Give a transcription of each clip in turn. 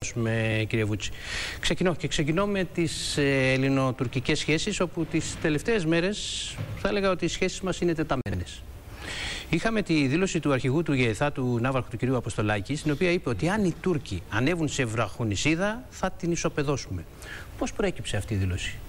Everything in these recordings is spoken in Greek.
Κύριε Βούτση. Ξεκινώ με τις ελληνοτουρκικές σχέσεις, όπου τις τελευταίες μέρες θα έλεγα ότι οι σχέσεις μας είναι τεταμένες. Είχαμε τη δήλωση του αρχηγού του ΓΕΘΑ, του Ναύαρχου του κ. Αποστολάκη, στην οποία είπε ότι αν οι Τούρκοι ανέβουν σε βραχονησίδα θα την ισοπεδώσουμε. Πώς προέκυψε αυτή η δήλωση?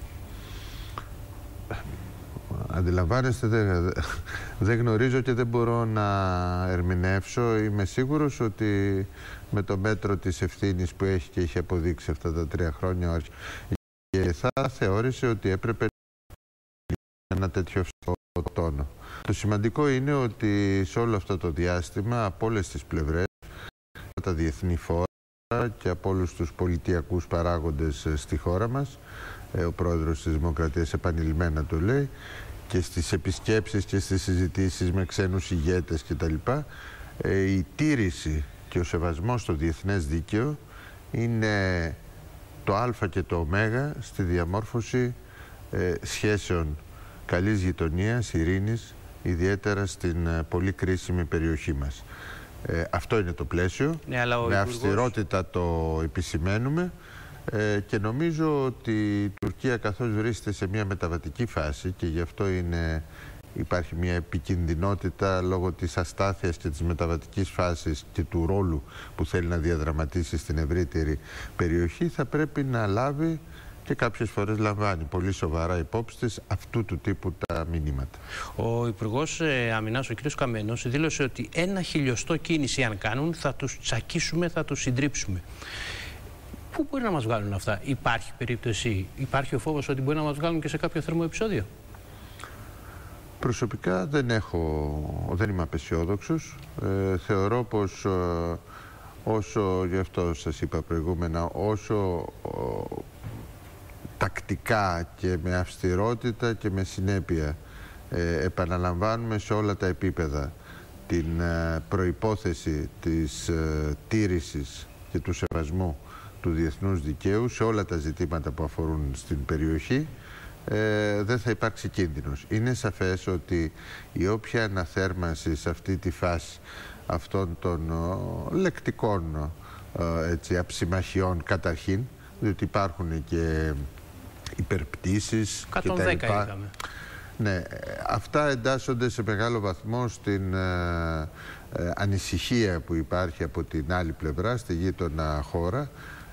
Αντιλαμβάνεστε, δεν γνωρίζω και δεν μπορώ να ερμηνεύσω. Είμαι σίγουρος ότι με το μέτρο της ευθύνης που έχει και έχει αποδείξει αυτά τα 3 χρόνια και θα θεώρησε ότι έπρεπε ένα τέτοιο τόνο. Το σημαντικό είναι ότι σε όλο αυτό το διάστημα από όλες τις πλευρές, τα διεθνή φόρα και από όλους τους πολιτιακούς παράγοντες στη χώρα μας, ο πρόεδρος της Δημοκρατίας επανειλημμένα το λέει, και στις επισκέψεις και στις συζητήσεις με ξένους ηγέτες κτλ. Η τήρηση και ο σεβασμός στο διεθνές δίκαιο είναι το α και το ω στη διαμόρφωση σχέσεων καλής γειτονίας, ειρήνης, ιδιαίτερα στην πολύ κρίσιμη περιοχή μας. Αυτό είναι το πλαίσιο, με αυστηρότητα το επισημαίνουμε. Και νομίζω ότι η Τουρκία, καθώς βρίσκεται σε μια μεταβατική φάση, και γι' αυτό υπάρχει μια επικινδυνότητα λόγω της αστάθειας και της μεταβατικής φάσης και του ρόλου που θέλει να διαδραματίσει στην ευρύτερη περιοχή, θα πρέπει να λάβει και κάποιες φορές λαμβάνει πολύ σοβαρά υπόψη της αυτού του τύπου τα μηνύματα. Ο Υπουργός Αμυνάς, ο κ. Καμένος, δήλωσε ότι 1 χιλιοστό κίνηση αν κάνουν θα τους τσακίσουμε, θα τους συντρίψουμε. Πού μπορεί να μας βγάλουν αυτά? Υπάρχει περίπτωση, υπάρχει ο φόβος ότι μπορεί να μας βγάλουν και σε κάποιο θερμό επεισόδιο? Προσωπικά δεν είμαι απεσιόδοξος. Θεωρώ πως όσο, γι' αυτό σας είπα προηγούμενα, όσο τακτικά και με αυστηρότητα και με συνέπεια επαναλαμβάνουμε σε όλα τα επίπεδα την προϋπόθεση της τήρησης και του σεβασμού του διεθνούς δικαίου σε όλα τα ζητήματα που αφορούν στην περιοχή, δεν θα υπάρξει κίνδυνος. Είναι σαφές ότι η όποια αναθέρμανση σε αυτή τη φάση αυτών των λεκτικών αψημαχιών καταρχήν, διότι υπάρχουν και υπερπτήσεις 110 είδαμε. Ναι, αυτά εντάσσονται σε μεγάλο βαθμό στην ανησυχία που υπάρχει από την άλλη πλευρά, στη γείτονα χώρα,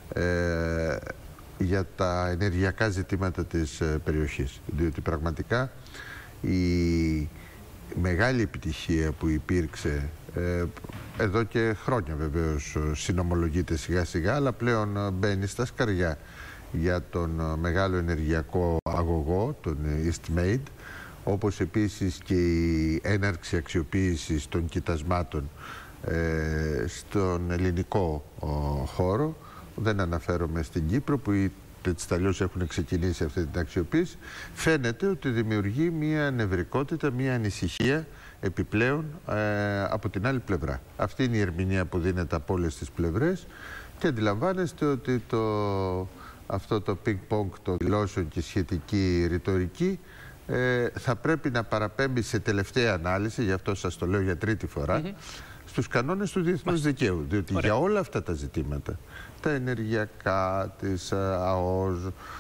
για τα ενεργειακά ζητήματα της περιοχής. Διότι πραγματικά η μεγάλη επιτυχία που υπήρξε εδώ και χρόνια, βεβαίως συνομολογείται σιγά σιγά, αλλά πλέον μπαίνει στα σκαριά για τον μεγάλο ενεργειακό αγωγό, τον EastMed, όπως επίσης και η έναρξη αξιοποίησης των κοιτασμάτων στον ελληνικό χώρο. Δεν αναφέρομαι στην Κύπρο, που έτσι αλλιώς έχουν ξεκινήσει αυτή την αξιοποίηση. Φαίνεται ότι δημιουργεί μια νευρικότητα, μια ανησυχία επιπλέον από την άλλη πλευρά. Αυτή είναι η ερμηνεία που δίνεται από όλες τις πλευρές και αντιλαμβάνεστε ότι αυτό το πινκ-πονγκ των δηλώσεων και σχετική ρητορική θα πρέπει να παραπέμπει σε τελευταία ανάλυση, γι' αυτό σας το λέω για τρίτη φορά, στους κανόνες του διεθνούς δικαίου. Διότι για όλα αυτά τα ζητήματα, τα ενεργειακά, τις ΑΟΣ,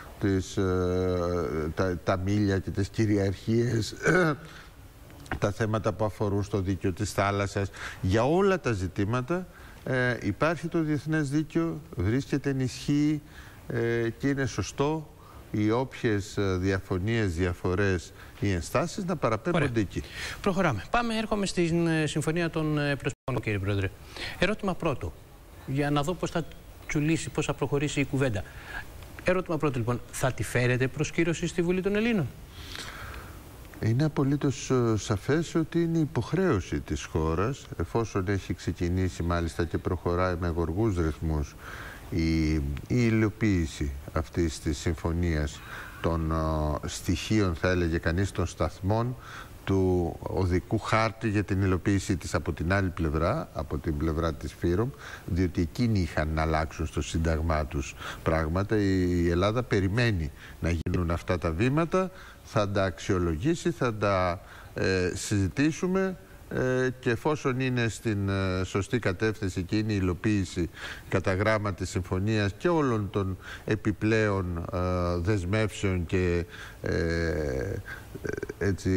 τα μίλια και τις κυριαρχίες, τα θέματα που αφορούν στο δίκαιο της θάλασσας, για όλα τα ζητήματα υπάρχει το διεθνές δίκαιο, βρίσκεται εν ισχύ και είναι σωστό οι όποιες διαφωνίες, διαφορές ή ενστάσεις να παραπέμπονται εκεί. Προχωράμε. Έρχομαι στην Συμφωνία των Πρεσπών, κύριε Πρόεδρε. Ερώτημα πρώτο, για να δω πώς θα τσουλήσει, πώς θα προχωρήσει η κουβέντα. Ερώτημα πρώτο, λοιπόν, θα τη φέρετε προς κύρωση στη Βουλή των Ελλήνων? Είναι απολύτως σαφές ότι είναι υποχρέωση της χώρας, εφόσον έχει ξεκινήσει μάλιστα και προχωράει με γοργούς ρυθμούς η υλοποίηση αυτής της συμφωνίας, των στοιχείων, θα έλεγε κανείς, των σταθμών του οδικού χάρτη για την υλοποίησή της από την άλλη πλευρά, από την πλευρά της ΦΥΡΟΜ, διότι εκείνοι είχαν να αλλάξουν στο σύνταγμά τους πράγματα. Η Ελλάδα περιμένει να γίνουν αυτά τα βήματα, θα τα αξιολογήσει, θα τα συζητήσουμε και εφόσον είναι στην σωστή κατεύθυνση και είναι η υλοποίηση κατά γράμμα της συμφωνίας και όλων των επιπλέον δεσμεύσεων και έτσι,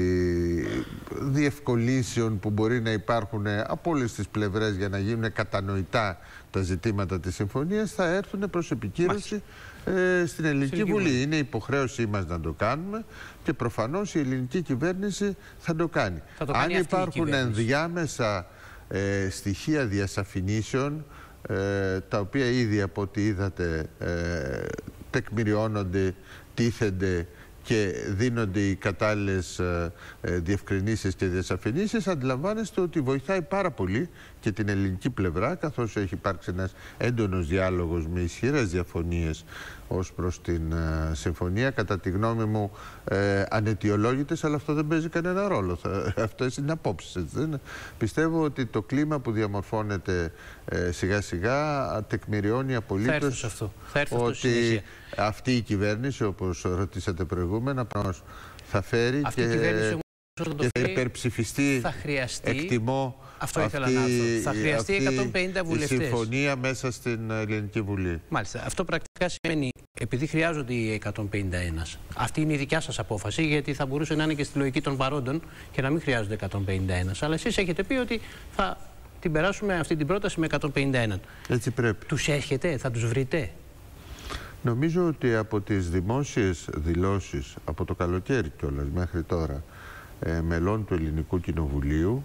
διευκολύνσεων που μπορεί να υπάρχουν από όλες τις πλευρές για να γίνουν κατανοητά τα ζητήματα της συμφωνίας, θα έρθουν προς επικύρωση στην Ελληνική Βουλή. Είναι υποχρέωσή μας να το κάνουμε και προφανώς η ελληνική κυβέρνηση θα το κάνει. Αν υπάρχουν ενδιάμεσα στοιχεία διασαφηνίσεων, τα οποία ήδη από ό,τι είδατε τεκμηριώνονται, τίθενται και δίνονται οι κατάλληλες διευκρινήσεις και διασαφηνίσεις, αντιλαμβάνεστε ότι βοηθάει πάρα πολύ και την ελληνική πλευρά, καθώς έχει υπάρξει ένας έντονος διάλογος με ισχυρές διαφωνίες ως προς την συμφωνία. Κατά τη γνώμη μου αναιτιολόγητες, αλλά αυτό δεν παίζει κανένα ρόλο. Αυτές είναι απόψεις, έτσι δεν είναι? Πιστεύω ότι το κλίμα που διαμορφώνεται σιγά σιγά τεκμηριώνει απολύτως ότι αυτή η κυβέρνηση, όπως ρωτήσατε προηγούμενα, θα φέρει και θα υπερψηφιστεί, εκτιμώ, αυτό ήθελα να έρθω. Θα χρειαστεί 150 βουλευτές. Η συμφωνία μέσα στην Ελληνική Βουλή. Μάλιστα. Αυτό πρακτικά σημαίνει, επειδή χρειάζονται οι 151, αυτή είναι η δικιά σας απόφαση, γιατί θα μπορούσε να είναι και στη λογική των παρόντων και να μην χρειάζονται 151. Αλλά εσείς έχετε πει ότι θα την περάσουμε αυτή την πρόταση με 151. Έτσι πρέπει. Τους έρχεται, θα τους βρείτε? Νομίζω ότι από τις δημόσιες δηλώσεις από το καλοκαίρι κιόλας μέχρι τώρα μελών του Ελληνικού Κοινοβουλίου,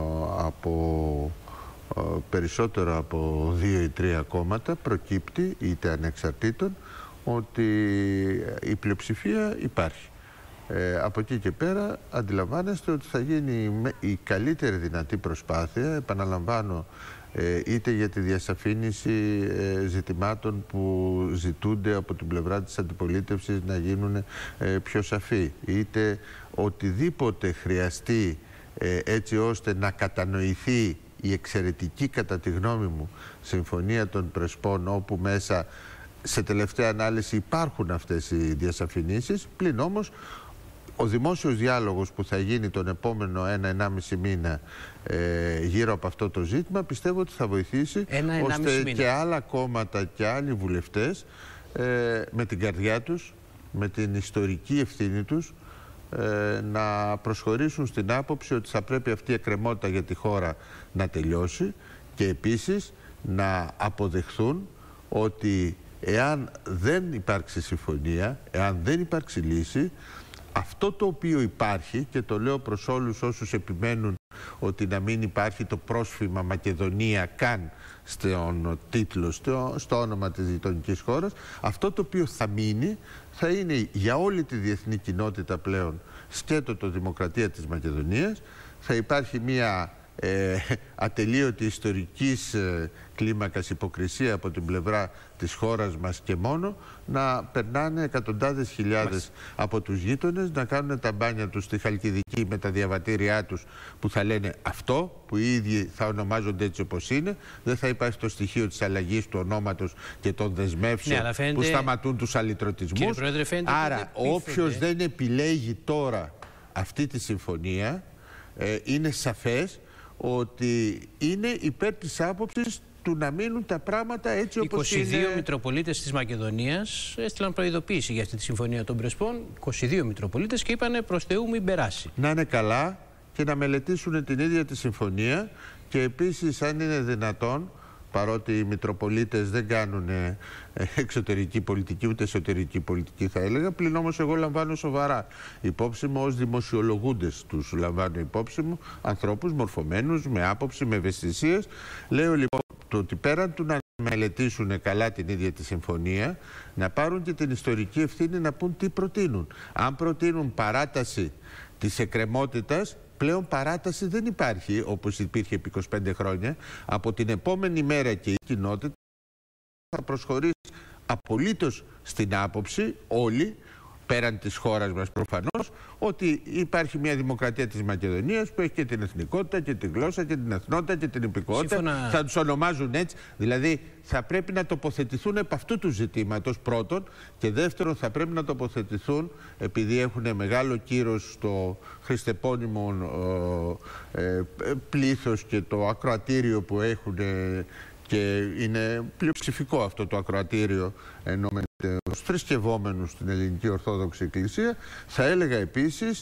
από περισσότερο από 2 ή 3 κόμματα, προκύπτει, είτε ανεξαρτήτων, ότι η πλειοψηφία υπάρχει. Από εκεί και πέρα αντιλαμβάνεστε ότι θα γίνει η καλύτερη δυνατή προσπάθεια, επαναλαμβάνω, είτε για τη διασαφήνιση ζητημάτων που ζητούνται από την πλευρά της αντιπολίτευσης να γίνουν πιο σαφή, είτε οτιδήποτε χρειαστεί έτσι ώστε να κατανοηθεί η εξαιρετική, κατά τη γνώμη μου, Συμφωνία των Πρεσπών, όπου μέσα σε τελευταία ανάλυση υπάρχουν αυτές οι διασαφηνίσεις, πλην όμως ο δημόσιος διάλογος που θα γίνει τον επόμενο 1-1,5 μήνα γύρω από αυτό το ζήτημα, πιστεύω ότι θα βοηθήσει ώστε και άλλα κόμματα και άλλοι βουλευτές με την καρδιά τους, με την ιστορική ευθύνη τους, να προσχωρήσουν στην άποψη ότι θα πρέπει αυτή η εκκρεμότητα για τη χώρα να τελειώσει και επίσης να αποδεχθούν ότι εάν δεν υπάρξει συμφωνία, εάν δεν υπάρξει λύση, αυτό το οποίο υπάρχει, και το λέω προς όλους όσους επιμένουν ότι να μην υπάρχει το πρόσφημα Μακεδονία καν στον τίτλο, στο όνομα της γειτονικής χώρας, αυτό το οποίο θα μείνει θα είναι για όλη τη διεθνή κοινότητα πλέον σκέτο το Δημοκρατία της Μακεδονίας. Θα υπάρχει μια ατελείωτη ιστορικής κλίμακας υποκρισία από την πλευρά της χώρας μας και μόνο, να περνάνε εκατοντάδες χιλιάδες από τους γείτονες, να κάνουν τα μπάνια τους στη Χαλκιδική με τα διαβατήριά τους που θα λένε αυτό, που οι ίδιοι θα ονομάζονται έτσι όπως είναι. Δεν θα υπάρχει το στοιχείο της αλλαγής του ονόματος και των δεσμεύσεων που σταματούν τους αλυτρωτισμούς. Άρα όποιος δεν επιλέγει τώρα αυτή τη συμφωνία, είναι σαφές ότι είναι υπέρ της άποψης του να μείνουν τα πράγματα έτσι όπως είναι. 22 Μητροπολίτες της Μακεδονίας έστειλαν προειδοποίηση για αυτή τη συμφωνία των Πρεσπών. 22 Μητροπολίτες, και είπανε προς Θεού μην περάσει. Να είναι καλά και να μελετήσουν την ίδια τη συμφωνία, και επίσης αν είναι δυνατόν, παρότι οι Μητροπολίτες δεν κάνουν εξωτερική πολιτική ούτε εσωτερική πολιτική θα έλεγα, πλην όμως εγώ λαμβάνω σοβαρά υπόψη μου, ως δημοσιολογούντες τους λαμβάνω υπόψη μου, ανθρώπους μορφωμένους, με άποψη, με ευαισθησίες. Λέω λοιπόν το ότι πέραν του να μελετήσουν καλά την ίδια τη συμφωνία, να πάρουν και την ιστορική ευθύνη να πούν τι προτείνουν. Αν προτείνουν παράταση της εκκρεμότητας, πλέον παράταση δεν υπάρχει όπως υπήρχε επί 25 χρόνια. Από την επόμενη μέρα και η κοινότητα θα προσχωρήσει απολύτως στην άποψη όλοι πέραν της χώρας μας προφανώς, ότι υπάρχει μια δημοκρατία της Μακεδονίας που έχει και την εθνικότητα και τη γλώσσα και την εθνότητα και την υπηκότητα. Θα τους ονομάζουν έτσι. Δηλαδή θα πρέπει να τοποθετηθούν επ' αυτού του ζητήματος πρώτον, και δεύτερον θα πρέπει να τοποθετηθούν, επειδή έχουν μεγάλο κύρος στο χριστεπώνυμο πλήθος και το ακροατήριο που έχουν, και είναι πλειοψηφικό αυτό το ακροατήριο εννοείται ως θρησκευόμενους στην Ελληνική Ορθόδοξη Εκκλησία. Θα έλεγα επίσης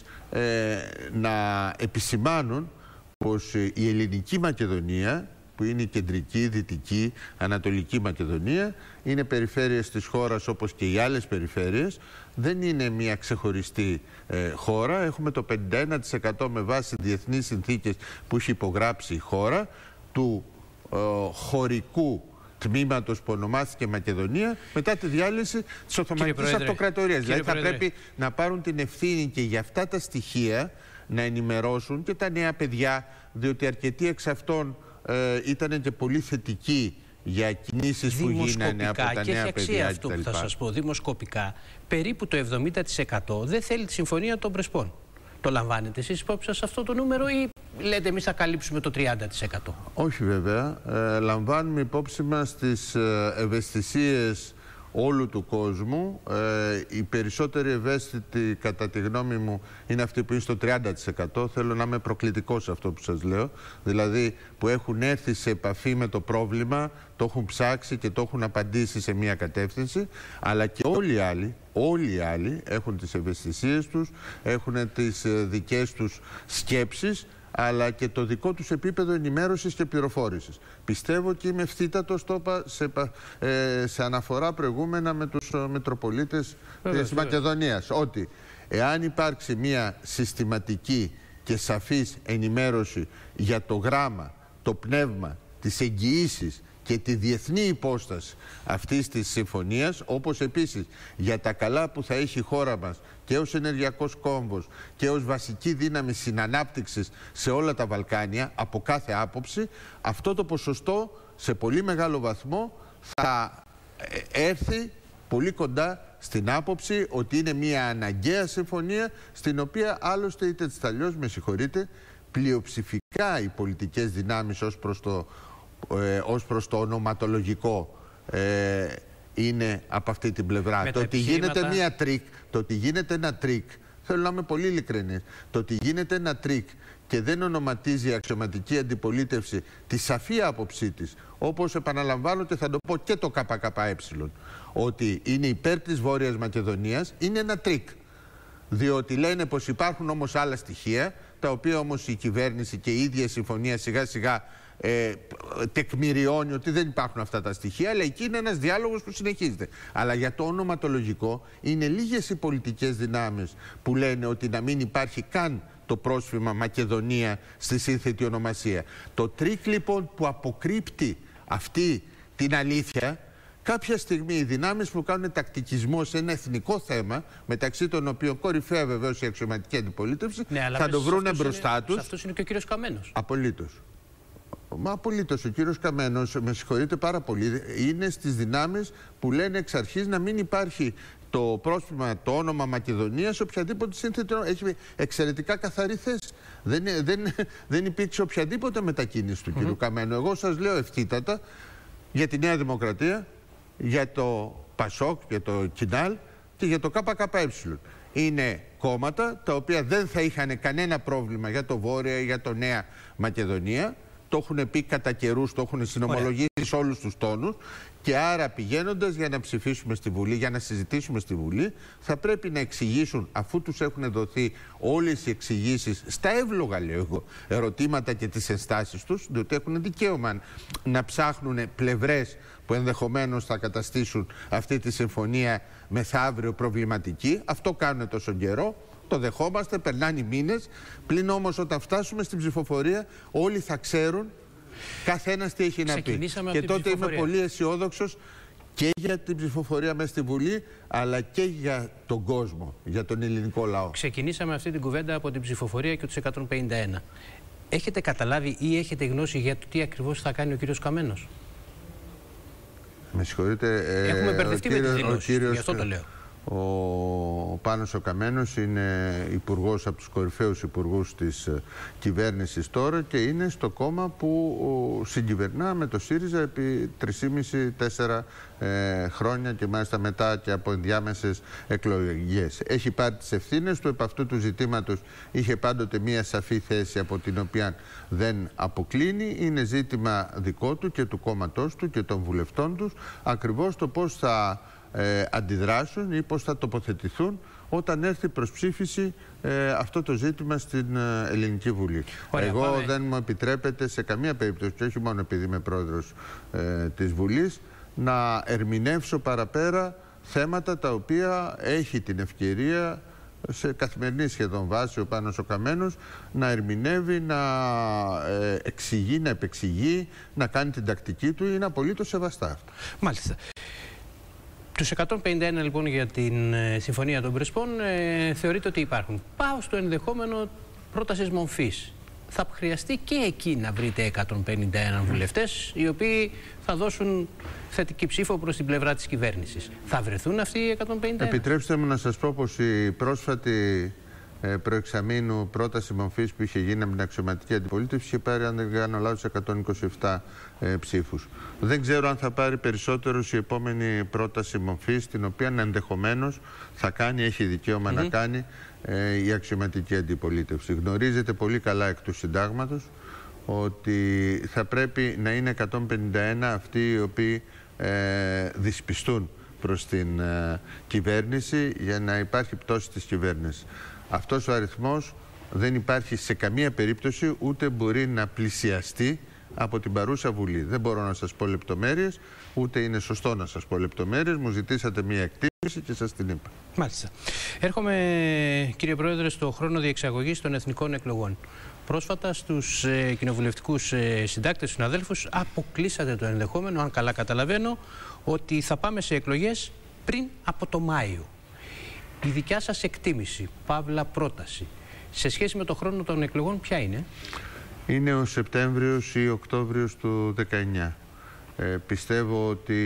να επισημάνουν πως η Ελληνική Μακεδονία, που είναι η κεντρική, δυτική, ανατολική Μακεδονία, είναι περιφέρειες της χώρας όπως και οι άλλες περιφέρειες, δεν είναι μια ξεχωριστή χώρα. Έχουμε το 51% με βάση διεθνείς συνθήκες που έχει υπογράψει η χώρα, του χωρικού τμήματος που ονομάστηκε Μακεδονία μετά τη διάλυση της Οθωμανικής Αυτοκρατορίας. Δηλαδή θα πρέπει να πάρουν την ευθύνη και για αυτά τα στοιχεία να ενημερώσουν και τα νέα παιδιά, διότι αρκετοί εξ αυτών ήταν και πολύ θετικοί για κινήσεις που γίνανε από τα νέα παιδιά αυτό που θα σας πω, δημοσκοπικά, περίπου το 70% δεν θέλει τη συμφωνία των Πρεσπών. Το λαμβάνετε εσείς υπόψη σας αυτό το νούμερο ή λέτε εμείς θα καλύψουμε το 30%? Όχι βέβαια. Λαμβάνουμε υπόψη μας τις ευαισθησίες όλου του κόσμου. Οι περισσότεροι ευαίσθητοι κατά τη γνώμη μου είναι αυτοί που είναι στο 30%. Θέλω να είμαι προκλητικός σε αυτό που σας λέω. Δηλαδή που έχουν έρθει σε επαφή με το πρόβλημα, το έχουν ψάξει και το έχουν απαντήσει σε μια κατεύθυνση, αλλά και όλοι οι άλλοι έχουν τις ευαισθησίες τους, έχουν τις δικές τους σκέψεις, αλλά και το δικό τους επίπεδο ενημέρωσης και πληροφόρησης. Πιστεύω και είμαι ευθύτατος, το είπα σε αναφορά προηγούμενα με τους Μητροπολίτες της Μακεδονίας, ότι εάν υπάρξει μια συστηματική και σαφής ενημέρωση για το γράμμα, το πνεύμα, τις εγγυήσεις και τη διεθνή υπόσταση αυτής της συμφωνίας, όπως επίσης για τα καλά που θα έχει η χώρα μας και ως ενεργειακός κόμβος και ως βασική δύναμη συνανάπτυξης σε όλα τα Βαλκάνια από κάθε άποψη, αυτό το ποσοστό σε πολύ μεγάλο βαθμό θα έρθει πολύ κοντά στην άποψη ότι είναι μια αναγκαία συμφωνία, στην οποία άλλωστε είτε έτσι αλλιώς, με συγχωρείτε, πλειοψηφικά οι πολιτικές δυνάμεις ως προς το ονοματολογικό είναι από αυτή την πλευρά. Το ότι γίνεται γίνεται ένα τρίκ, θέλω να είμαι πολύ ειλικρινής, το ότι γίνεται ένα τρίκ και δεν ονοματίζει η αξιωματική αντιπολίτευση τη σαφή άποψή της, όπως επαναλαμβάνω και θα το πω και το ΚΚΕ, ότι είναι υπέρ της Βόρειας Μακεδονίας, είναι ένα τρίκ. Διότι λένε πως υπάρχουν όμως άλλα στοιχεία, τα οποία όμως η κυβέρνηση και η ίδια η συμφωνία σιγά σιγά τεκμηριώνει ότι δεν υπάρχουν αυτά τα στοιχεία, αλλά εκεί είναι ένας διάλογος που συνεχίζεται. Αλλά για το ονοματολογικό είναι λίγες οι πολιτικές δυνάμεις που λένε ότι να μην υπάρχει καν το πρόσφημα Μακεδονία στη σύνθετη ονομασία. Το τρίκ λοιπόν που αποκρύπτει αυτή την αλήθεια, κάποια στιγμή οι δυνάμεις που κάνουν τακτικισμό σε ένα εθνικό θέμα, μεταξύ των οποίων κορυφαία βεβαίως η αξιωματική αντιπολίτευση, θα το βρούνε μπροστά τους. Αυτός είναι και ο κύριος Καμένος. Απολύτως. Μα απολύτως. Ο κύριος Καμένος, με συγχωρείτε πάρα πολύ, είναι στις δυνάμεις που λένε εξ αρχής να μην υπάρχει το πρόσφημα, το όνομα Μακεδονία σε οποιαδήποτε σύνθετη. Έχει εξαιρετικά καθαρή θέση. Δεν υπήρξε οποιαδήποτε μετακίνηση του κύριου Καμένου. Εγώ σας λέω ευθύτατα για τη Νέα Δημοκρατία, για το ΠΑΣΟΚ, για το ΚΙΝΑΛ και για το ΚΚΕ. Είναι κόμματα τα οποία δεν θα είχαν κανένα πρόβλημα για το Βόρεια ή για το Νέα Μακεδονία. Το έχουν πει κατά καιρούς, το έχουν συνομολογήσει σε όλους τους τόνους, και άρα πηγαίνοντας για να ψηφίσουμε στη Βουλή, για να συζητήσουμε στη Βουλή, θα πρέπει να εξηγήσουν, αφού τους έχουν δοθεί όλες οι εξηγήσεις στα εύλογα, λέω εγώ, ερωτήματα και τις ενστάσεις τους, διότι έχουν δικαίωμα να ψάχνουν πλευρές που ενδεχομένως θα καταστήσουν αυτή τη συμφωνία μεθαύριο προβληματική. Αυτό κάνουν τόσο καιρό. Το δεχόμαστε, περνάνε οι μήνες. Πλην όμως όταν φτάσουμε στην ψηφοφορία, όλοι θα ξέρουν καθένας τι έχει να πει. Και τότε είμαι πολύ αισιόδοξος και για την ψηφοφορία μέσα στη Βουλή, αλλά και για τον κόσμο, για τον ελληνικό λαό. Ξεκινήσαμε αυτή την κουβέντα από την ψηφοφορία και τους 151. Έχετε καταλάβει ή έχετε γνώση για το τι ακριβώς θα κάνει ο κύριος Καμένος? Με συγχωρείτε. Έχουμε μπερδευτεί με τη δηλώση, γι' αυτό το λέω. Ο Πάνος ο Καμένος είναι υπουργός, από τους κορυφαίους υπουργούς της κυβέρνησης τώρα, και είναι στο κόμμα που συγκυβερνά με το ΣΥΡΙΖΑ επί 3,5-4 χρόνια, και μάλιστα μετά και από ενδιάμεσες εκλογές. Έχει πάρει τις ευθύνες του. Επ' αυτού του ζητήματος είχε πάντοτε μία σαφή θέση από την οποία δεν αποκλίνει. Είναι ζήτημα δικό του και του κόμματός του και των βουλευτών τους ακριβώς το πώς θα αντιδράσουν ή πώς θα τοποθετηθούν όταν έρθει προς ψήφιση αυτό το ζήτημα στην Ελληνική Βουλή. Ωραία, εγώ δεν μου επιτρέπεται σε καμία περίπτωση, και όχι μόνο επειδή είμαι πρόεδρος της Βουλής, να ερμηνεύσω παραπέρα θέματα τα οποία έχει την ευκαιρία σε καθημερινή σχεδόν βάση ο Πάνος ο Καμένος να ερμηνεύει, να εξηγεί, να επεξηγεί, να κάνει την τακτική του. Είναι απολύτως σεβαστά αυτά. Μάλιστα. Τους 151 λοιπόν για την Συμφωνία των Πρεσπών θεωρείται ότι υπάρχουν. Πάω στο ενδεχόμενο πρότασης μορφής. Θα χρειαστεί και εκεί να βρείτε 151 βουλευτές, οι οποίοι θα δώσουν θετική ψήφο προς την πλευρά της κυβέρνησης. Θα βρεθούν αυτοί οι 151? Επιτρέψτε μου να σας πω πως η πρόσφατη προεξαμήνου πρόταση μορφής που είχε γίνει από την αξιωματική αντιπολίτευση είχε πάρει, αν δεν κάνω λάθος, 127 ψήφους. Δεν ξέρω αν θα πάρει περισσότερους η επόμενη πρόταση μορφής, την οποία ενδεχομένως θα κάνει, έχει δικαίωμα να κάνει η αξιωματική αντιπολίτευση. Γνωρίζετε πολύ καλά εκ του συντάγματος ότι θα πρέπει να είναι 151 αυτοί οι οποίοι δυσπιστούν προς την κυβέρνηση για να υπάρχει πτώση της κυβέρνησης. Αυτός ο αριθμός δεν υπάρχει σε καμία περίπτωση, ούτε μπορεί να πλησιαστεί από την παρούσα Βουλή. Δεν μπορώ να σας πω λεπτομέρειες, ούτε είναι σωστό να σας πω λεπτομέρειες. Μου ζητήσατε μία εκτίμηση και σας την είπα. Μάλιστα. Έρχομαι, κύριε Πρόεδρε, στο χρόνο διεξαγωγής των εθνικών εκλογών. Πρόσφατα στους κοινοβουλευτικούς συντάκτες, συναδέλφους, αποκλείσατε το ενδεχόμενο, αν καλά καταλαβαίνω, ότι θα πάμε σε εκλογές πριν από το Μάιο. Η δικιά σας εκτίμηση, παύλα πρόταση, σε σχέση με το χρόνο των εκλογών, ποια είναι? Είναι ο Σεπτέμβριος ή Οκτώβριος του 19. Πιστεύω ότι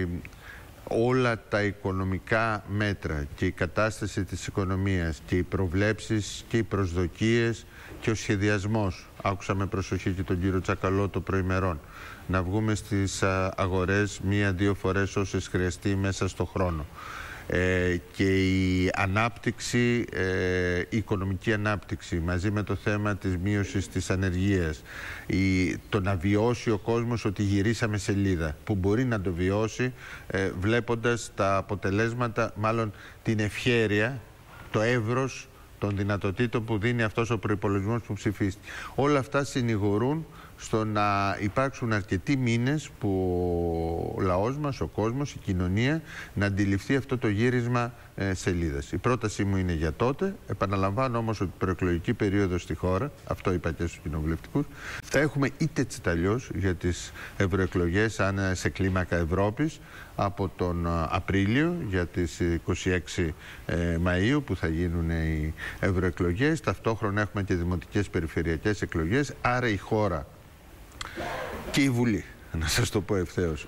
όλα τα οικονομικά μέτρα και η κατάσταση της οικονομίας και οι προβλέψεις και οι προσδοκίες και ο σχεδιασμός, άκουσα με προσοχή και τον κύριο Τσακαλώτο το προημερών, να βγούμε στις αγορές 1-2 φορές όσες χρειαστεί μέσα στο χρόνο, και η ανάπτυξη, η οικονομική ανάπτυξη μαζί με το θέμα της μείωσης της ανεργίας, το να βιώσει ο κόσμος ότι γυρίσαμε σελίδα, που μπορεί να το βιώσει βλέποντας τα αποτελέσματα, μάλλον την ευχέρεια, το εύρος των δυνατοτήτων που δίνει αυτός ο προϋπολογισμός που ψηφίστηκε. Όλα αυτά συνηγορούν στο να υπάρξουν αρκετοί μήνες που ο λαός μας, ο κόσμος, η κοινωνία να αντιληφθεί αυτό το γύρισμα σελίδας. Η πρότασή μου είναι για τότε. Επαναλαμβάνω όμως ότι η προεκλογική περίοδος στη χώρα, αυτό είπα και στους κοινοβουλευτικούς, θα έχουμε είτε έτσι αλλιώς για τις ευρωεκλογές, αν σε κλίμακα Ευρώπης, από τον Απρίλιο για τις 26 Μαΐου που θα γίνουν οι ευρωεκλογές. Ταυτόχρονα έχουμε και δημοτικές περιφερειακές εκλογές, άρα η χώρα και η Βουλή, να σας το πω ευθέως,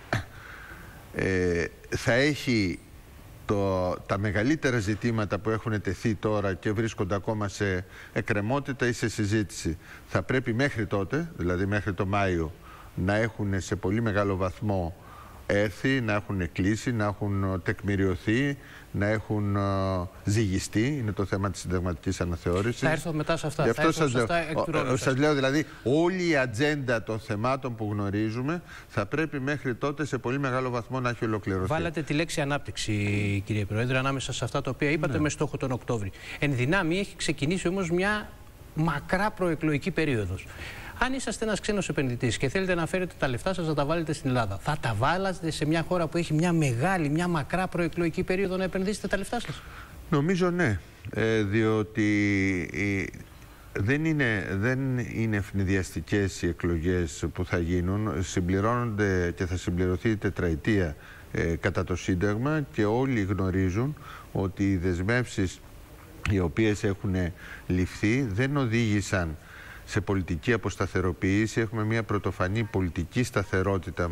θα έχει τα μεγαλύτερα ζητήματα που έχουν τεθεί τώρα και βρίσκονται ακόμα σε εκκρεμότητα ή σε συζήτηση. Θα πρέπει μέχρι τότε, δηλαδή μέχρι το Μάιο, να έχουν σε πολύ μεγάλο βαθμό έρθει, να έχουν κλείσει, να έχουν τεκμηριωθεί, να έχουν ζυγιστεί. Είναι το θέμα της συνταγματικής αναθεώρησης. Θα έρθω μετά σε αυτά. Γι' αυτό σας λέω, δηλαδή, όλη η ατζέντα των θεμάτων που γνωρίζουμε θα πρέπει μέχρι τότε σε πολύ μεγάλο βαθμό να έχει ολοκληρωθεί. Βάλατε τη λέξη ανάπτυξη, κύριε Πρόεδρε, ανάμεσα σε αυτά τα οποία είπατε, με στόχο τον Οκτώβρη. Εν δυνάμει έχει ξεκινήσει όμως μια μακρά προεκλογική περίοδος. Αν είσαστε ένας ξένος επενδυτής και θέλετε να φέρετε τα λεφτά σας να τα βάλετε στην Ελλάδα, θα τα βάλατε σε μια χώρα που έχει μια μεγάλη, μια μακρά προεκλογική περίοδο να επενδύσετε τα λεφτά σας? Νομίζω ναι, διότι δεν είναι ευνηδιαστικές οι εκλογές που θα γίνουν. Συμπληρώνονται και θα συμπληρωθεί η τετραετία κατά το Σύνταγμα και όλοι γνωρίζουν ότι οι δεσμεύσεις οι οποίες έχουν ληφθεί δεν οδήγησαν σε πολιτική αποσταθεροποίηση, έχουμε μια πρωτοφανή πολιτική σταθερότητα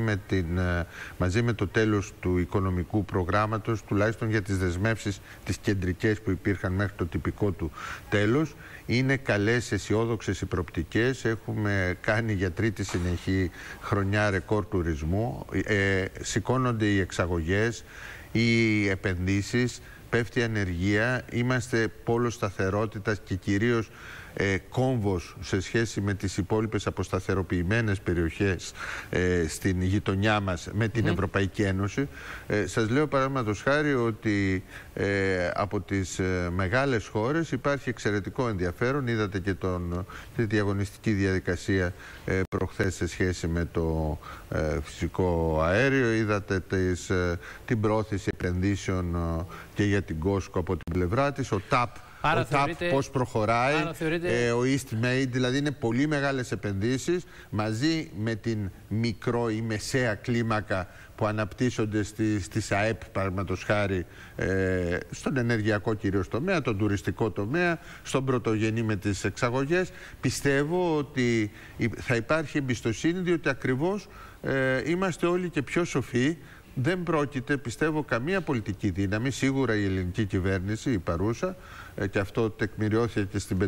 μαζί με το τέλος του οικονομικού προγράμματος, τουλάχιστον για τις δεσμεύσεις τις κεντρικές που υπήρχαν μέχρι το τυπικό του τέλος. Είναι καλές, αισιόδοξες οι προοπτικές. Έχουμε κάνει για τρίτη συνεχή χρονιά ρεκόρ τουρισμού. Σηκώνονται οι εξαγωγές, οι επενδύσεις, πέφτει η ανεργία. Είμαστε πόλος σταθερότητας και κυρίως κόμβος σε σχέση με τις υπόλοιπες αποσταθεροποιημένες περιοχές στην γειτονιά μας με την Ευρωπαϊκή Ένωση. Σας λέω παραδείγματος χάρη ότι από τις μεγάλες χώρες υπάρχει εξαιρετικό ενδιαφέρον. Είδατε και τη διαγωνιστική διαδικασία προχθές σε σχέση με το φυσικό αέριο. Είδατε την πρόθεση επενδύσεων και για την Κόσκο από την πλευρά της. Ο TAP πώς προχωράει, ο EastMade, δηλαδή είναι πολύ μεγάλες επενδύσεις μαζί με την μικρό ή μεσαία κλίμακα που αναπτύσσονται στις ΑΕΠ, παραδείγματος χάρη, στον ενεργειακό κυρίως τομέα, τον τουριστικό τομέα, στον πρωτογενή με τις εξαγωγές. Πιστεύω ότι θα υπάρχει εμπιστοσύνη, διότι ακριβώς είμαστε όλοι και πιο σοφοί. Δεν πρόκειται, πιστεύω, καμία πολιτική δύναμη, σίγουρα η ελληνική κυβέρνηση, η παρούσα, και αυτό τεκμηριώθηκε και στην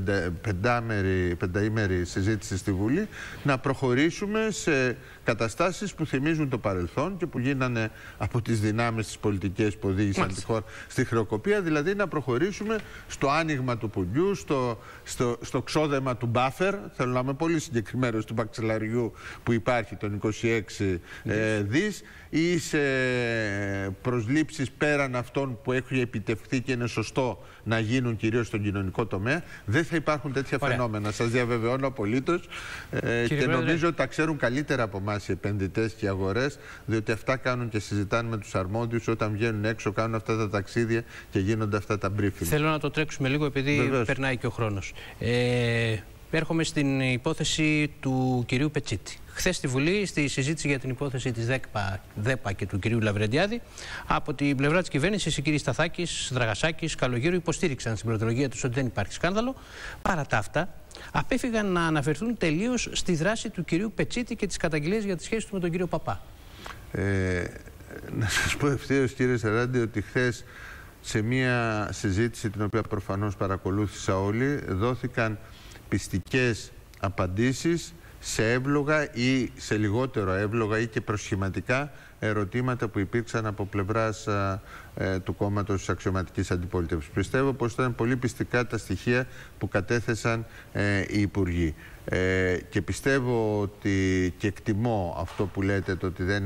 πενταήμερη συζήτηση στη Βουλή, να προχωρήσουμε σε καταστάσεις που θυμίζουν το παρελθόν και που γίνανε από τις δυνάμεις της πολιτικής που οδήγησαν τη χώρα στη χρεοκοπία, δηλαδή να προχωρήσουμε στο άνοιγμα του πουλιού, στο ξόδεμα του μπάφερ, θέλω να είμαι πολύ συγκεκριμένος, του μαξιλαριού που υπάρχει των 26 δις, ή σε προσλήψεις πέραν αυτών που έχει επιτευχθεί και είναι σωστό να γίνουν κυρίως στον κοινωνικό τομέα. Δεν θα υπάρχουν τέτοια φαινόμενα. Σας διαβεβαιώνω απολύτως. Και νομίζω ότι τα ξέρουν καλύτερα από εμάς οι επενδυτές και οι αγορές, διότι αυτά κάνουν και συζητάνε με τους αρμόδιους όταν βγαίνουν έξω, κάνουν αυτά τα ταξίδια και γίνονται αυτά τα briefing. Θέλω να το τρέξουμε λίγο, επειδή περνάει και ο χρόνος. Έρχομαι στην υπόθεση του κυρίου Πετσίτη. Χθες στη Βουλή, στη συζήτηση για την υπόθεση της ΔΕΠΑ και του κυρίου Λαβρεντιάδη, από την πλευρά της κυβέρνησης, οι κύριοι Σταθάκης, Δραγασάκης, Καλογύρου υποστήριξαν στην πρωτολογία τους ότι δεν υπάρχει σκάνδαλο. Παρά τα αυτά, απέφυγαν να αναφερθούν τελείως στη δράση του κυρίου Πετσίτη και τις καταγγελίες για τη σχέση του με τον κύριο Παπά. Να σας πω ευθέως, κύριε Σαράντη, ότι χθες σε μια συζήτηση την οποία προφανώς παρακολούθησα όλοι, δόθηκαν πιστικές απαντήσεις σε εύλογα ή σε λιγότερο εύλογα ή και προσχηματικά ερωτήματα που υπήρξαν από πλευράς του κόμματος της αξιωματικής αντιπολίτευσης. Πιστεύω πως ήταν πολύ πιστικά τα στοιχεία που κατέθεσαν οι υπουργοί. Και πιστεύω ότι, και εκτιμώ αυτό που λέτε, το ότι δεν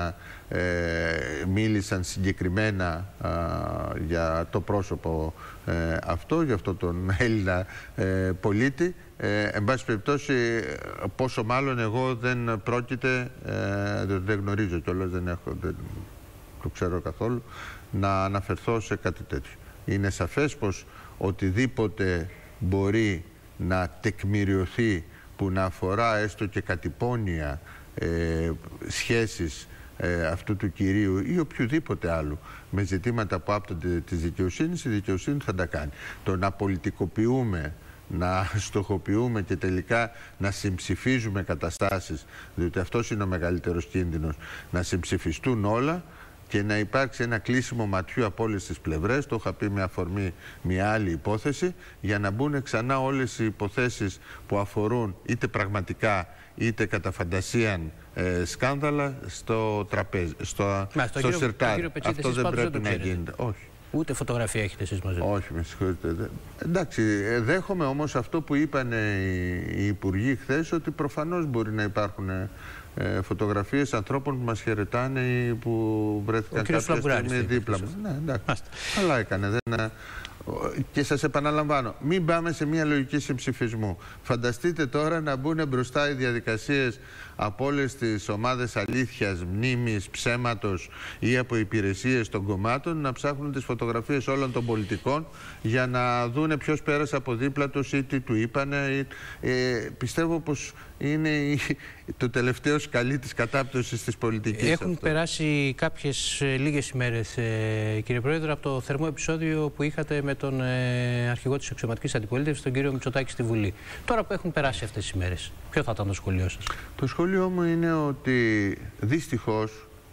μίλησαν συγκεκριμένα για το πρόσωπο αυτό, για αυτό τον Έλληνα πολίτη. Εν πάση περιπτώσει, πόσο μάλλον εγώ δεν πρόκειται, δεν γνωρίζω κιόλας, δεν το ξέρω καθόλου, να αναφερθώ σε κάτι τέτοιο. Είναι σαφές πως οτιδήποτε μπορεί να τεκμηριωθεί που να αφορά έστω και κατυπώνια σχέσεις αυτού του κυρίου ή οποιοδήποτε άλλου με ζητήματα που άπτονται της δικαιοσύνης, η δικαιοσύνη θα τα κάνει. Το να πολιτικοποιούμε, να στοχοποιούμε και τελικά να συμψηφίζουμε καταστάσεις, διότι αυτός είναι ο μεγαλύτερος κίνδυνος, να συμψηφιστούν όλα και να υπάρξει ένα κλείσιμο ματιού από όλες τις πλευρές, το είχα πει με αφορμή μια άλλη υπόθεση, για να μπουν ξανά όλες οι υποθέσεις που αφορούν είτε πραγματικά είτε κατά φαντασίαν σκάνδαλα στο τραπέζι, στο σερτάρι. Αυτό δεν πρέπει να γίνεται. Όχι. Ούτε φωτογραφία έχετε εσείς μαζί. Όχι, με συγχωρείτε. Εντάξει, δέχομαι όμως αυτό που είπαν οι υπουργοί χθες, ότι προφανώς μπορεί να υπάρχουν φωτογραφίες ανθρώπων που μας χαιρετάνε ή που βρέθηκαν κάποια στιγμή δίπλα μας. Ναι, εντάξει. Αλλά έκανε. Και σας επαναλαμβάνω, μην πάμε σε μια λογική συμψηφισμού. Φανταστείτε τώρα να μπουν μπροστά οι διαδικασίες από όλες τις ομάδες αλήθειας, μνήμης, ψέματος ή από υπηρεσίες των κομμάτων να ψάχνουν τις φωτογραφίες όλων των πολιτικών για να δούνε ποιος πέρασε από δίπλα τους ή τι του είπανε. Πιστεύω πως είναι το τελευταίο σκαλί της κατάπτωσης της πολιτικής. Έχουν περάσει κάποιες λίγες ημέρες, κύριε Πρόεδρε, από το θερμό επεισόδιο που είχατε με τον αρχηγό της αξιωματικής αντιπολίτευσης, τον κύριο Μητσοτάκη, στη Βουλή. Τώρα που έχουν περάσει αυτές τις ημέρες, ποιο θα ήταν το σχόλιο σας? Το σχόλιο μου είναι ότι δυστυχώς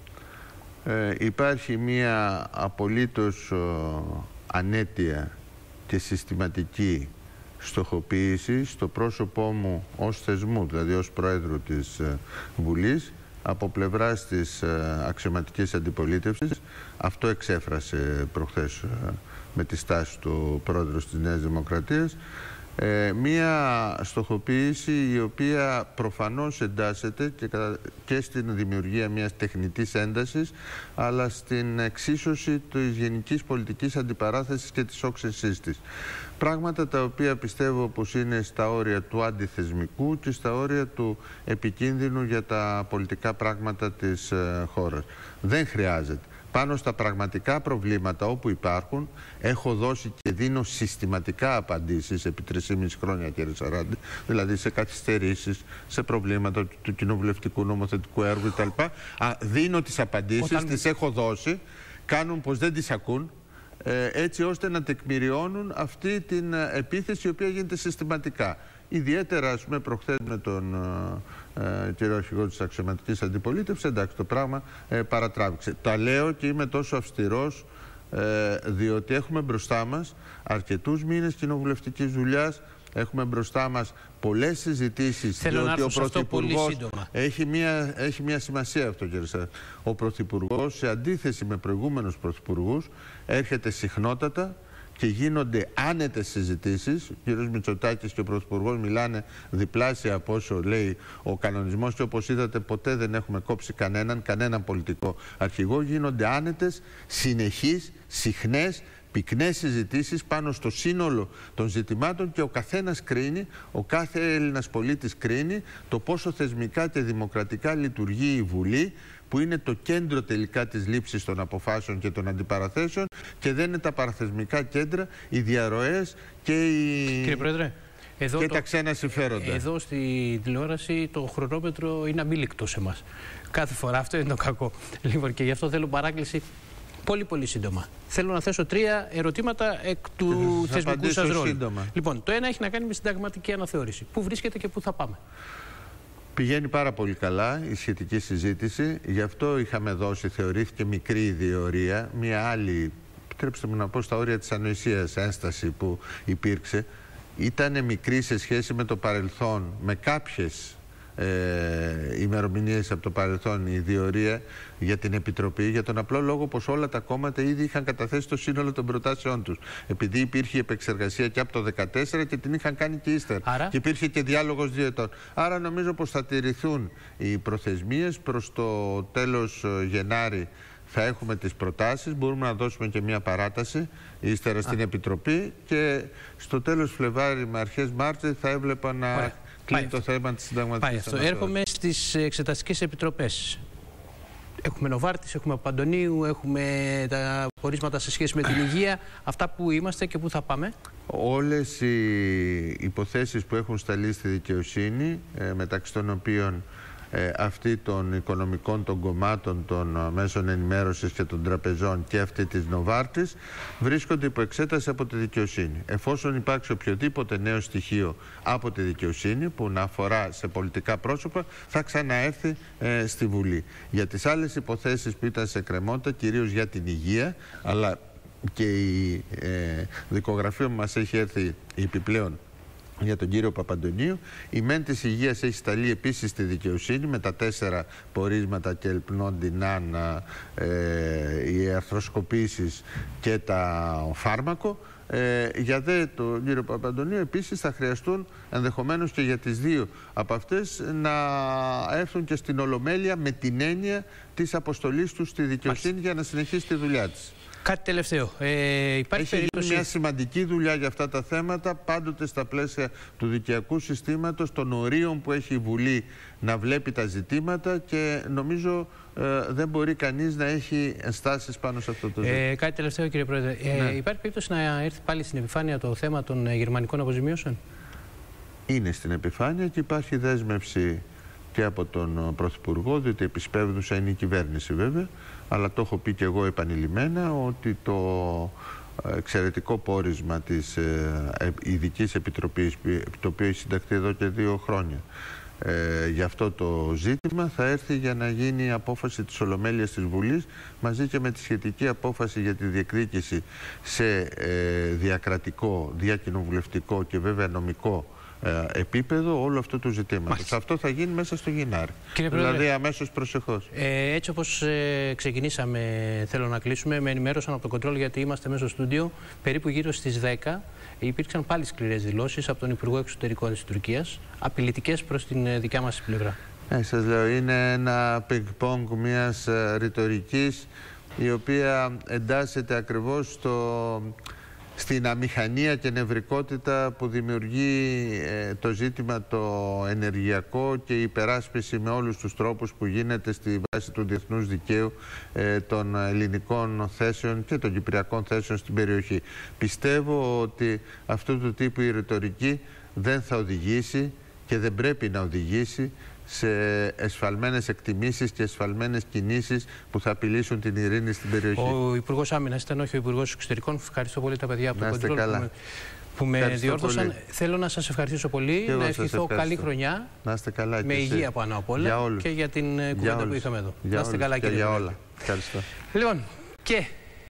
υπάρχει μία απολύτως ανέτεια και συστηματική στοχοποίηση στο πρόσωπό μου ως θεσμού, δηλαδή ως Πρόεδρου της Βουλής, από πλευράς της αξιωματικής αντιπολίτευσης. Αυτό εξέφρασε προχθές με τη στάση του Πρόεδρου της Νέας Δημοκρατίας. Μία στοχοποίηση η οποία προφανώς εντάσσεται και στην δημιουργία μιας τεχνητής έντασης, αλλά στην εξίσωση της γενικής πολιτικής αντιπαράθεσης και της όξυνσής της. Πράγματα τα οποία πιστεύω πως είναι στα όρια του αντιθεσμικού και στα όρια του επικίνδυνου για τα πολιτικά πράγματα της χώρας. Δεν χρειάζεται. Πάνω στα πραγματικά προβλήματα όπου υπάρχουν, έχω δώσει και δίνω συστηματικά απαντήσεις επί 3,5 χρόνια, κύριε Σαράντη, δηλαδή σε καθυστερήσεις, σε προβλήματα του κοινοβουλευτικού νομοθετικού έργου κτλ. Δίνω τις απαντήσεις, τις έχω δώσει, κάνουν πως δεν τις ακούν, έτσι ώστε να τεκμηριώνουν αυτή την επίθεση η οποία γίνεται συστηματικά. Ιδιαίτερα, ας πούμε, προχθές με τον κύριο αρχηγό της αξιωματικής αντιπολίτευσης, εντάξει, το πράγμα παρατράβηξε. Τα λέω και είμαι τόσο αυστηρός, διότι έχουμε μπροστά μας αρκετούς μήνες κοινοβουλευτικής δουλειάς, έχουμε μπροστά μας πολλές συζητήσεις, διότι ο Πρωθυπουργός έχει μια σημασία αυτό, κύριε Σαράντη. Ο Πρωθυπουργός, σε αντίθεση με προηγούμενους Πρωθυπουργούς, έρχεται συχνότατα και γίνονται άνετες συζητήσεις. Ο κ. Μητσοτάκης και ο Πρωθυπουργός μιλάνε διπλάσια από όσο λέει ο κανονισμός και όπως είδατε ποτέ δεν έχουμε κόψει κανέναν πολιτικό αρχηγό. Γίνονται άνετες, συνεχείς, συχνές, πυκνές συζητήσεις πάνω στο σύνολο των ζητημάτων και ο καθένας κρίνει, ο κάθε Έλληνας πολίτης κρίνει το πόσο θεσμικά και δημοκρατικά λειτουργεί η Βουλή, που είναι το κέντρο τελικά της λήψης των αποφάσεων και των αντιπαραθέσεων, και δεν είναι τα παραθεσμικά κέντρα, οι διαρροές και Κύριε Πρόεδρε, εδώ τα ξένα συμφέροντα. Εδώ στη τηλεόραση το χρονόμετρο είναι αμήλικτο σε εμάς. Κάθε φορά αυτό είναι το κακό. Λοιπόν, και γι' αυτό θέλω παράκληση πολύ σύντομα. Θέλω να θέσω 3 ερωτήματα εκ του θεσμικού σας ρόλου. Λοιπόν, το ένα έχει να κάνει με συνταγματική αναθεώρηση. Πού βρίσκεται και πού θα πάμε? Πηγαίνει πάρα πολύ καλά η σχετική συζήτηση. Γι' αυτό είχαμε δώσει, θεωρήθηκε μικρή η διορία, μια άλλη, επιτρέψτε μου να πω στα όρια της ανοησίας, ένσταση που υπήρξε. Ήταν μικρή σε σχέση με το παρελθόν, με κάποιες ημερομηνίες από το παρελθόν η διορία για την Επιτροπή, για τον απλό λόγο πως όλα τα κόμματα ήδη είχαν καταθέσει το σύνολο των προτάσεών τους. Επειδή υπήρχε επεξεργασία και από το 2014 και την είχαν κάνει και ύστερα. Άρα... Και υπήρχε και διάλογος 2 ετών. Άρα νομίζω πως θα τηρηθούν οι προθεσμίες. Προς το τέλος Γενάρη θα έχουμε τις προτάσεις. Μπορούμε να δώσουμε και μια παράταση ύστερα στην Επιτροπή και στο τέλος Φλεβάρι με αρχές Μάρτη θα έβλεπα να κλείνει το θέμα της συνταγματικής αναθεώρησης. Έρχομαι στις εξεταστικές επιτροπές. Έχουμε Νοβάρτης, έχουμε Παπαντονίου, έχουμε τα πορίσματα σε σχέση με την υγεία. Αυτά που είμαστε και πού θα πάμε? Όλες οι υποθέσεις που έχουν σταλεί στη δικαιοσύνη, μεταξύ των οποίων αυτή των οικονομικών των κομμάτων, των μέσων ενημέρωσης και των τραπεζών και αυτή της Νοβάρτης, βρίσκονται υπό εξέταση από τη δικαιοσύνη. Εφόσον υπάρξει οποιοδήποτε νέο στοιχείο από τη δικαιοσύνη που να αφορά σε πολιτικά πρόσωπα, θα ξαναέρθει στη Βουλή. Για τις άλλες υποθέσεις που ήταν σε κρεμότητα, κυρίως για την υγεία, αλλά και η δικογραφία που μας έχει έρθει επιπλέον για τον κύριο Παπαντονίου, η μεν της υγείας έχει σταλεί επίσης στη δικαιοσύνη με τα 4 πορίσματα και ελπνόντιναν, οι αρθροσκοπήσεις και τα φάρμακο. Για τον κύριο Παπαντονίου επίσης θα χρειαστούν ενδεχομένως και για τις 2 από αυτές να έρθουν και στην Ολομέλεια με την έννοια της αποστολής τους στη δικαιοσύνη για να συνεχίσει τη δουλειά της. Κάτι τελευταίο. Υπάρχει μια σημαντική δουλειά για αυτά τα θέματα, πάντοτε στα πλαίσια του δικαιακού συστήματος, των ορίων που έχει η Βουλή να βλέπει τα ζητήματα, και νομίζω δεν μπορεί κανείς να έχει ενστάσεις πάνω σε αυτό το ζήτημα. Κάτι τελευταίο, κύριε Πρόεδρε. Υπάρχει περίπτωση να έρθει πάλι στην επιφάνεια το θέμα των γερμανικών αποζημιώσεων? Είναι στην επιφάνεια και υπάρχει δέσμευση και από τον Πρωθυπουργό, διότι επισπεύδουσα είναι η κυβέρνηση βέβαια, αλλά το έχω πει και εγώ επανειλημμένα, ότι το εξαιρετικό πόρισμα της Ειδικής Επιτροπής, το οποίο έχει συνταχθεί εδώ και 2 χρόνια, για αυτό το ζήτημα, θα έρθει για να γίνει η απόφαση της Ολομέλειας της Βουλής, μαζί και με τη σχετική απόφαση για τη διεκδίκηση σε διακρατικό, διακοινοβουλευτικό και βέβαια νομικό επίπεδο όλο αυτό του ζητήματος. Αυτό θα γίνει μέσα στο Γενάρη. Δηλαδή αμέσως προσεχώς. Έτσι όπως ξεκινήσαμε, θέλω να κλείσουμε, με ενημέρωσαν από το κοντρόλ, γιατί είμαστε μέσα στο στούντιο, περίπου γύρω στις 10 υπήρξαν πάλι σκληρές δηλώσεις από τον Υπουργό Εξωτερικών της Τουρκίας, απειλητικές προς την δικιά μας πλευρά. Σας λέω, είναι ένα πινκ-πονγκ μιας ρητορικής, η οποία εντάσσεται ακριβώς στην αμηχανία και νευρικότητα που δημιουργεί το ζήτημα το ενεργειακό και η υπεράσπιση με όλους τους τρόπους που γίνεται στη βάση του διεθνούς δικαίου των ελληνικών θέσεων και των κυπριακών θέσεων στην περιοχή. Πιστεύω ότι αυτού του τύπου η ρητορική δεν θα οδηγήσει και δεν πρέπει να οδηγήσει σε εσφαλμένες εκτιμήσεις και εσφαλμένες κινήσεις που θα απειλήσουν την ειρήνη στην περιοχή. Ο Υπουργός Άμυνας ήταν, όχι ο Υπουργός Εξωτερικών. Ευχαριστώ πολύ τα παιδιά από το κοντρόλ που με διόρθωσαν. Θέλω να σας ευχαριστήσω πολύ, να ευχηθώ καλή χρονιά, να είστε καλά, με υγεία πάνω απ' όλα, και για την κουβέντα που είχαμε εδώ. Να είστε καλά, κύριε. Για όλα. Ευχαριστώ. Λοιπόν, και